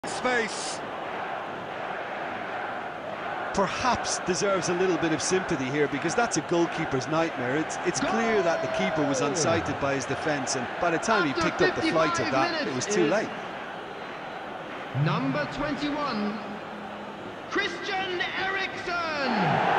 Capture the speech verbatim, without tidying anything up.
Space. Perhaps deserves a little bit of sympathy here, because that's a goalkeeper's nightmare. It's it's clear that the keeper was unsighted by his defence, and by the time he picked up the flight of that, it was too late. Number twenty-one, Christian Eriksen.